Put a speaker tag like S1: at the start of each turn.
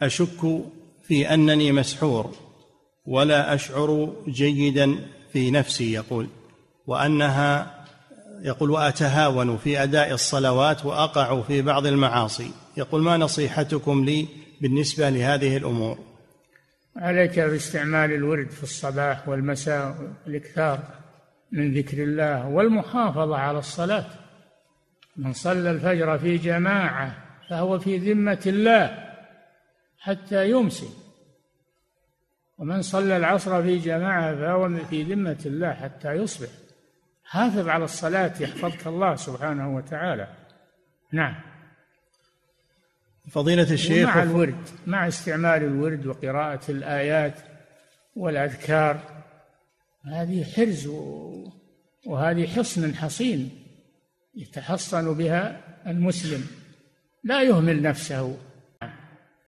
S1: أشك في أنني مسحور ولا أشعر جيدا في نفسي، يقول وأتهاون في أداء الصلوات وأقع في بعض المعاصي. يقول ما نصيحتكم لي بالنسبة لهذه الأمور؟
S2: عليك باستعمال الورد في الصباح والمساء، الإكثار من ذكر الله والمحافظة على الصلاة. من صلى الفجر في جماعة فهو في ذمة الله حتى يمسي، ومن صلى العصر في جماعة فهو في ذمة الله حتى يصبح. حافظ على الصلاة يحفظك الله سبحانه وتعالى. نعم.
S1: فضيلة الشيخ،
S2: مع الورد، مع استعمال الورد وقراءة الآيات والأذكار، هذه حرز وهذه حصن حصين يتحصن بها المسلم، لا يهمل نفسه